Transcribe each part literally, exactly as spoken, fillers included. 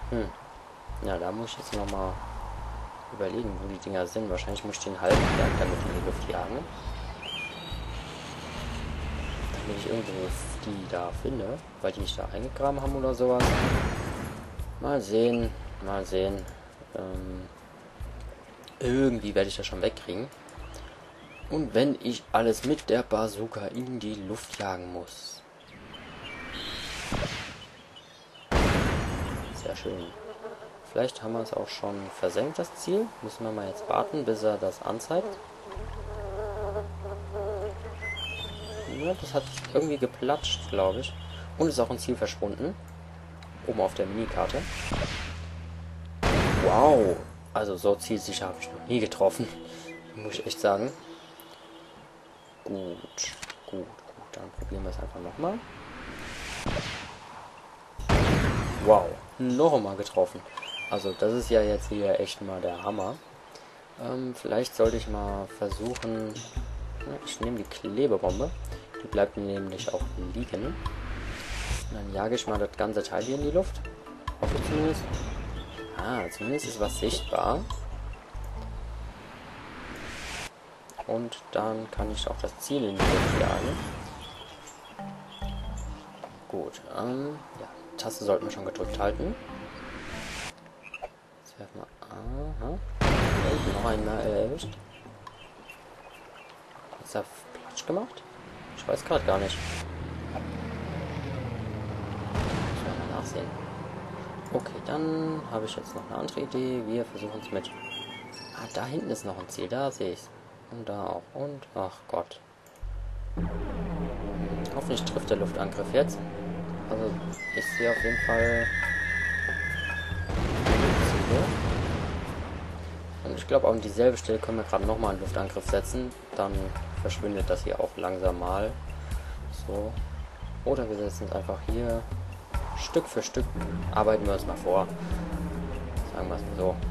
Hm. Ja, da muss ich jetzt nochmal überlegen, wo die Dinger sind. Wahrscheinlich muss ich den halben Berg damit in die Luft jagen. Damit ich irgendwo die da finde, weil die nicht da eingegraben haben oder sowas. Mal sehen, mal sehen. Ähm, irgendwie werde ich das schon wegkriegen. Und wenn ich alles mit der Bazooka in die Luft jagen muss. Sehr schön. Vielleicht haben wir es auch schon versenkt, das Ziel. Müssen wir mal jetzt warten, bis er das anzeigt. Ja, das hat irgendwie geplatscht, glaube ich. Und ist auch ein Ziel verschwunden. Oben auf der Minikarte. Wow! Also so zielsicher habe ich noch nie getroffen. Muss ich echt sagen. Gut, gut, gut. Dann probieren wir es einfach nochmal. Wow, noch einmal getroffen. Also das ist ja jetzt hier echt mal der Hammer. Ähm, vielleicht sollte ich mal versuchen... Ich nehme die Klebebombe. Die bleibt nämlich auch liegen. Und dann jage ich mal das ganze Teil hier in die Luft. Hoffe zumindest. Ah, zumindest ist was sichtbar. Und dann kann ich auch das Ziel in die Luft jagen. Gut, ähm, ja, Taste sollten wir schon gedrückt halten. Jetzt werfen wir, aha, und noch einmal erwischt. Ist er Platsch gemacht? Ich weiß gerade gar nicht. Müssen wir mal nachsehen. Okay, dann habe ich jetzt noch eine andere Idee. Wir versuchen es mit... Ah, da hinten ist noch ein Ziel, da sehe ich es. Und da auch. Und, ach Gott. Hoffentlich trifft der Luftangriff jetzt. Also, ich sehe auf jeden Fall Ziele. Und ich glaube, an dieselbe Stelle können wir gerade nochmal einen Luftangriff setzen. Dann verschwindet das hier auch langsam mal. So. Oder wir setzen es einfach hier. Stück für Stück arbeiten wir uns mal vor. Sagen wir es mal so.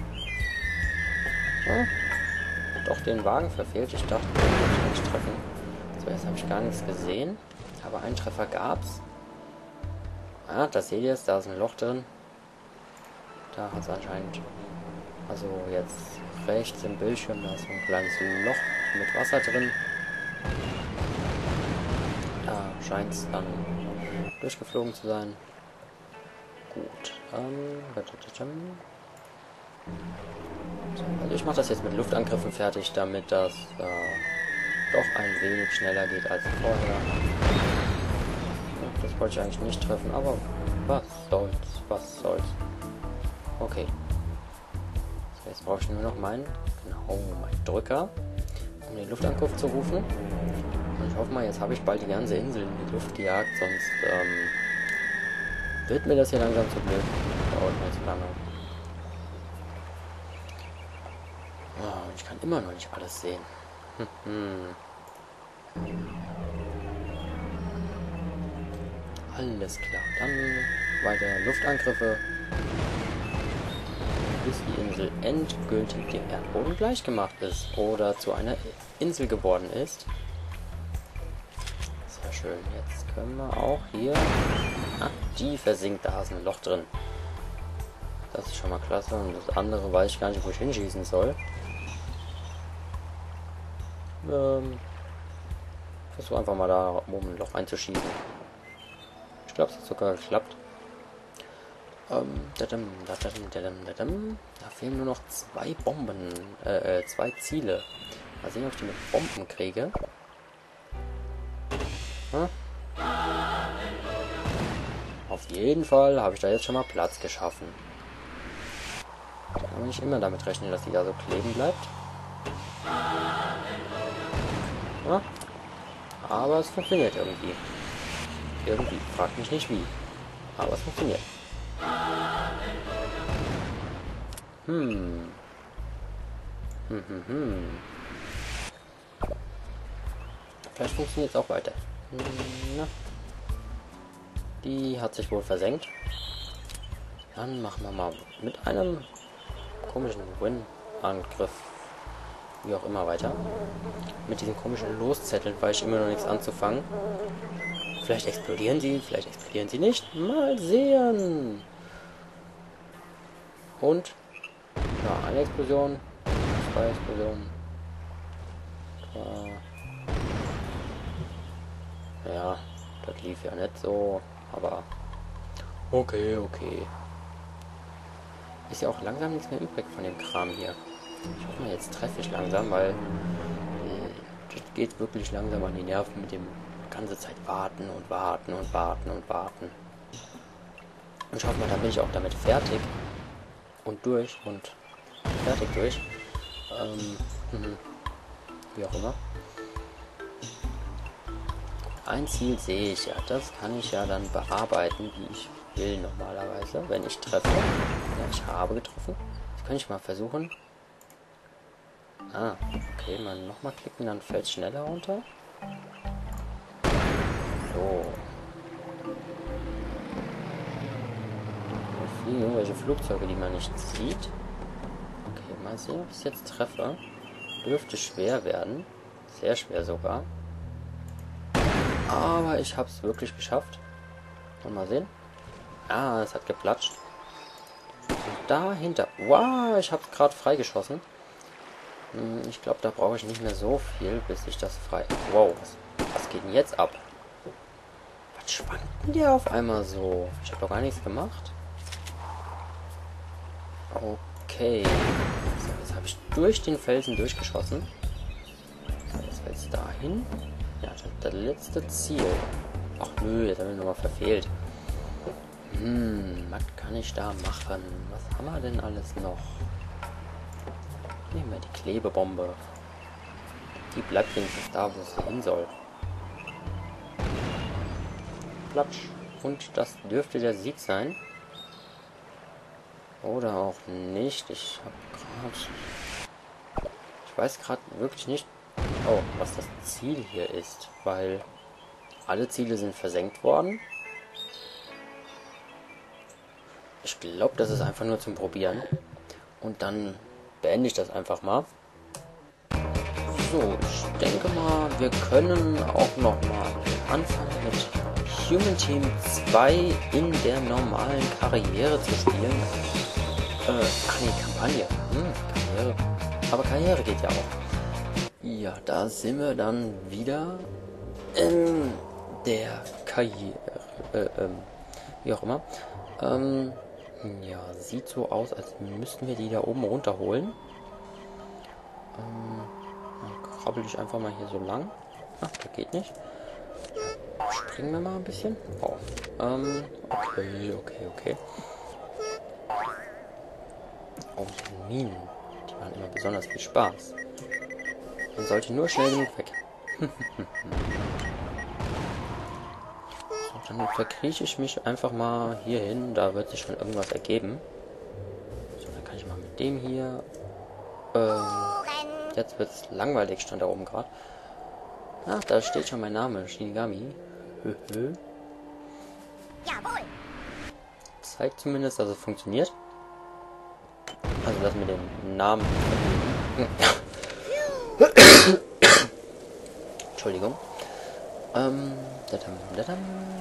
Ja. Doch den Wagen verfehlt. Ich dachte, ich würde nicht treffen. Zuerst habe ich gar nichts gesehen. Aber einen Treffer gab's. Ah, das seht ihr jetzt. Da ist ein Loch drin. Da hat es anscheinend... Also jetzt rechts im Bildschirm, da ist so ein kleines Loch mit Wasser drin. Da scheint es dann durchgeflogen zu sein. Gut. Ähm, also ich mache das jetzt mit Luftangriffen fertig, damit das äh, doch ein wenig schneller geht als vorher. Das wollte ich eigentlich nicht treffen, aber was soll's, was soll's. Okay. So, jetzt brauche ich nur noch meinen, genau, meinen Drücker, um den Luftangriff zu rufen. Und ich hoffe mal, jetzt habe ich bald die ganze Insel in die Luft gejagt, sonst ähm, wird mir das hier langsam zu blöd. Dauert mir zu lange. Oh, ich kann immer noch nicht alles sehen. Hm, hm. Alles klar. Dann weiter Luftangriffe, bis die Insel endgültig dem Erdboden gleich gemacht ist oder zu einer Insel geworden ist. Sehr schön. Jetzt können wir auch hier... Ah, die versinkt, da ist ein Loch drin. Das ist schon mal klasse. Und das andere weiß ich gar nicht, wo ich hinschießen soll. Ähm, versuche einfach mal da oben ein Loch einzuschießen. Ich glaube, es hat sogar geklappt. Ähm, dadam, dadam, dadam, dadam. Da fehlen nur noch zwei Bomben, äh, zwei Ziele. Mal sehen, ob ich die mit Bomben kriege. Hm? Auf jeden Fall habe ich da jetzt schon mal Platz geschaffen. Da kann man nicht immer damit rechnen, dass die da so kleben bleibt. Ja? Aber es funktioniert irgendwie. Irgendwie. Fragt mich nicht wie. Aber es funktioniert. Hm. Hm, hm, hm. Vielleicht funktioniert es auch weiter. Na. Die hat sich wohl versenkt. Dann machen wir mal mit einem komischen Win-Angriff, wie auch immer, weiter. Mit diesen komischen Loszetteln weiß ich immer noch nichts anzufangen. Vielleicht explodieren sie, vielleicht explodieren sie nicht. Mal sehen. Und ja, eine Explosion, zwei Explosionen. Äh, ja, das lief ja nicht so, aber okay, okay. Ist ja auch langsam nichts mehr übrig von dem Kram hier. Ich hoffe mal, jetzt treffe ich langsam, weil äh, das geht wirklich langsam an die Nerven mit dem ganze Zeit warten und warten und warten und warten. Und schaut mal, da bin ich auch damit fertig und durch und fertig durch. Ähm, mhm. Wie auch immer. Ein Ziel sehe ich ja, das kann ich ja dann bearbeiten, wie ich will normalerweise, wenn ich treffe. Ja, ich habe getroffen. Das kann ich mal versuchen. Ah, okay, mal nochmal klicken, dann fällt es schneller runter. So. Da fliegen irgendwelche Flugzeuge, die man nicht sieht. Okay, mal sehen, ob ich es jetzt treffe. Dürfte schwer werden. Sehr schwer sogar. Aber ich habe es wirklich geschafft. Mal sehen. Ah, es hat geplatscht. Und dahinter. Wow, ich habe es gerade freigeschossen. Ich glaube, da brauche ich nicht mehr so viel, bis ich das frei... Wow, was, was geht denn jetzt ab? Was schwankt denn der auf einmal so? Ich habe doch gar nichts gemacht. Okay. So, jetzt habe ich durch den Felsen durchgeschossen. So, jetzt fällt es dahin. Ja, das, das letzte Ziel. Ach nö, jetzt haben wir nochmal verfehlt. Hm, was kann ich da machen? Was haben wir denn alles noch? Nehmen wir die Klebebombe. Die bleibt wenigstens da, wo sie hin soll. Platsch. Und das dürfte der Sieg sein. Oder auch nicht. Ich habe gerade... Ich weiß gerade wirklich nicht, oh, was das Ziel hier ist. Weil alle Ziele sind versenkt worden. Ich glaube, das ist einfach nur zum Probieren. Und dann beende ich das einfach mal. So, ich denke mal, wir können auch noch mal anfangen mit Human Team zwei in der normalen Karriere zu spielen. Äh, ach nee, Kampagne. Hm, Karriere. Aber Karriere geht ja auch. Ja, da sind wir dann wieder in der Karriere. Äh, ähm, wie auch immer. Ähm, ja, sieht so aus, als müssten wir die da oben runterholen. Ähm, dann krabbel ich einfach mal hier so lang. Ach, das geht nicht. Springen wir mal ein bisschen. Oh. Ähm, okay, okay, okay. Oh, die Minen. Die machen immer besonders viel Spaß. Man sollte nur schnell genug weg. So, dann verkrieche ich mich einfach mal hier hin. Da wird sich schon irgendwas ergeben. So, dann kann ich mal mit dem hier... Ähm, jetzt wird es langweilig, stand da oben gerade. Ach, da steht schon mein Name, Shinigami. Höhö. Jawohl. Zeigt zumindest, dass es funktioniert. Also das mit dem Namen. Entschuldigung. Ähm, dadam, dadam.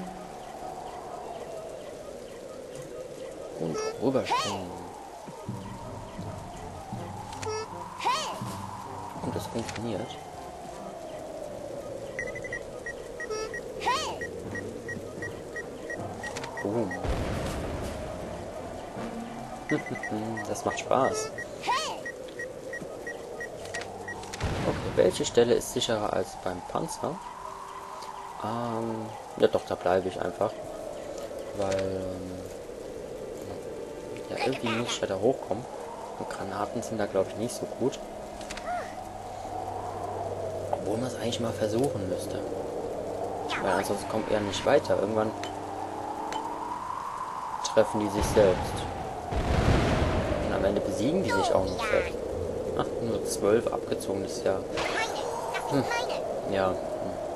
Und rüberspringen. Und das funktioniert. Boom. Das macht Spaß. Okay, welche Stelle ist sicherer als beim Panzer? Ähm, ja doch, da bleibe ich einfach. Weil, ähm, ja, irgendwie muss ich ja da hochkommen. Und Granaten sind da, glaube ich, nicht so gut. Obwohl man es eigentlich mal versuchen müsste. Weil ansonsten kommt er nicht weiter. Irgendwann treffen die sich selbst. Und am Ende besiegen die sich auch noch selbst. Ach, nur zwölf abgezogen ist ja. Hm. Ja. Hm.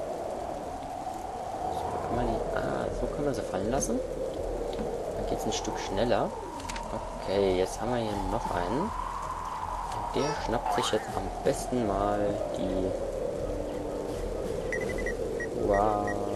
So kann man die. Ah, so kann man sie fallen lassen. Dann geht es ein Stück schneller. Okay, jetzt haben wir hier noch einen. Und der schnappt sich jetzt am besten mal die. Wow.